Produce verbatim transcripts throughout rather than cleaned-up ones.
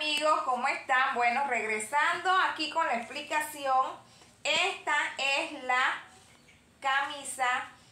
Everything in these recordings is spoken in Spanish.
amigos, ¿cómo están? Bueno, regresando aquí con la explicación, esta es la camisa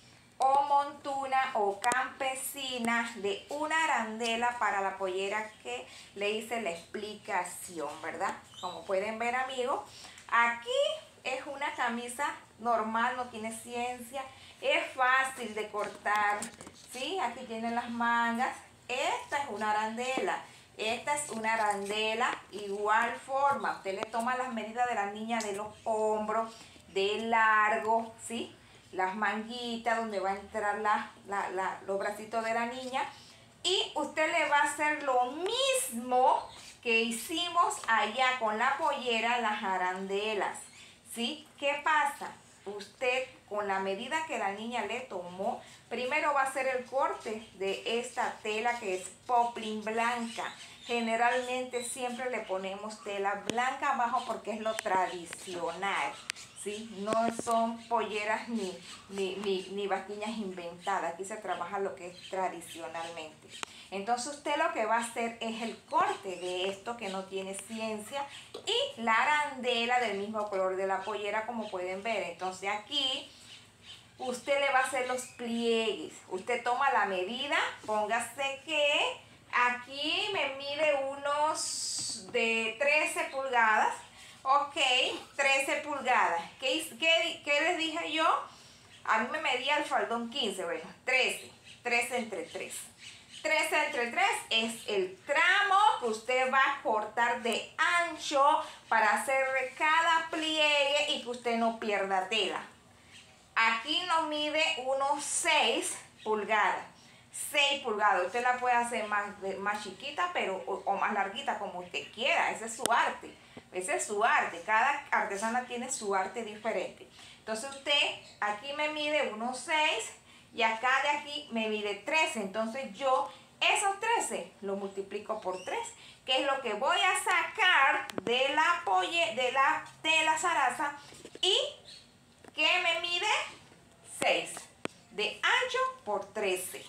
o montuna o campesina de una arandela para la pollera que le hice la explicación, ¿verdad? Como pueden ver, amigos, aquí es una camisa normal, no tiene ciencia, es fácil de cortar, ¿sí? Aquí tienen las mangas. Esta es una arandela. Esta es una arandela, igual forma. Usted le toma las medidas de la niña de los hombros, de largo, ¿sí? Las manguitas donde va a entrar la, la, la, los bracitos de la niña. Y usted le va a hacer lo mismo que hicimos allá con la pollera, las arandelas, ¿sí? ¿Qué pasa? Usted, con la medida que la niña le tomó, primero va a hacer el corte de esta tela que es poplin blanca. Generalmente siempre le ponemos tela blanca abajo porque es lo tradicional, ¿sí? No son polleras ni, ni, ni, ni vaquinas inventadas. Aquí se trabaja lo que es tradicionalmente. Entonces usted lo que va a hacer es el corte de esto que no tiene ciencia y la arandela del mismo color de la pollera, como pueden ver. Entonces aquí usted le va a hacer los pliegues. Usted toma la medida, póngase que aquí me mide unos de trece pulgadas. Ok, trece pulgadas. ¿Qué, qué, qué les dije yo? A mí me medía el faldón quince, bueno, trece. trece entre tres. trece entre tres es el tramo que usted va a cortar de ancho para hacer cada pliegue y que usted no pierda tela. Aquí nos mide unos seis pulgadas. seis pulgadas. Usted la puede hacer más, más chiquita pero, o, o más larguita, como usted quiera. Ese es su arte. Ese es su arte. Cada artesana tiene su arte diferente. Entonces usted aquí me mide unos seis y acá de aquí me mide trece. Entonces yo esos trece lo multiplico por tres, que es lo que voy a sacar de la polle, de la tela zaraza, y que me mide seis de ancho por trece.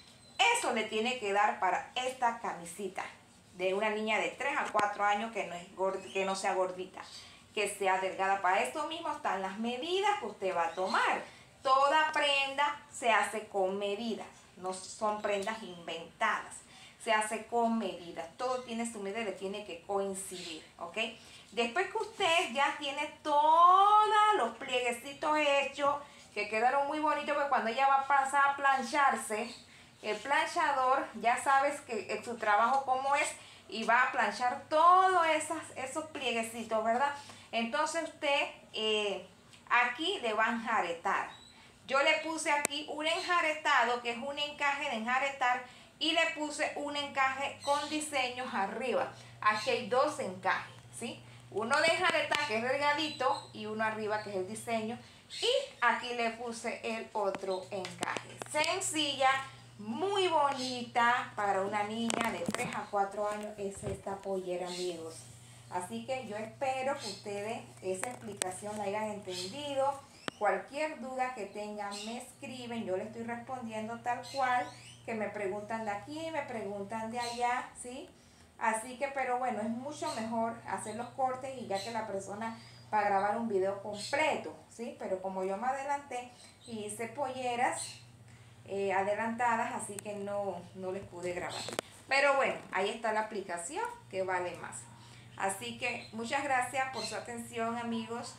Eso le tiene que dar para esta camisita de una niña de tres a cuatro años que no, es gorda, que no sea gordita, que sea delgada. Para esto mismo están las medidas que usted va a tomar. Toda prenda se hace con medidas, no son prendas inventadas. Se hace con medidas. Todo tiene su medida, le tiene que coincidir, ¿ok? Después que usted ya tiene todos los plieguecitos hechos, que quedaron muy bonitos, porque cuando ella va a pasar a plancharse, el planchador ya sabes que su trabajo cómo es y va a planchar todos esos, esos plieguecitos, ¿verdad? Entonces usted eh, aquí le va a enjaretar. Yo le puse aquí un enjaretado, que es un encaje de enjaretar, y le puse un encaje con diseños arriba. Aquí hay dos encajes, ¿sí? Uno de enjaretar, que es delgadito, y uno arriba, que es el diseño. Y aquí le puse el otro encaje. Sencilla, muy bonita para una niña de tres a cuatro años es esta pollera, amigos. Así que yo espero que ustedes esa explicación la hayan entendido. Cualquier duda que tengan me escriben, yo le estoy respondiendo tal cual, que me preguntan de aquí, me preguntan de allá, ¿sí? Así que, pero bueno, es mucho mejor hacer los cortes y ya que la persona va a grabar un video completo, ¿sí? Pero como yo me adelanté y hice polleras eh, adelantadas, así que no, no les pude grabar. Pero bueno, ahí está la aplicación que vale más. Así que muchas gracias por su atención, amigos.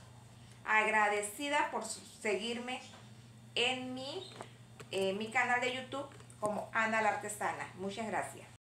Agradecida por seguirme en mi, eh, mi canal de YouTube como Ana la Artesana. Muchas gracias.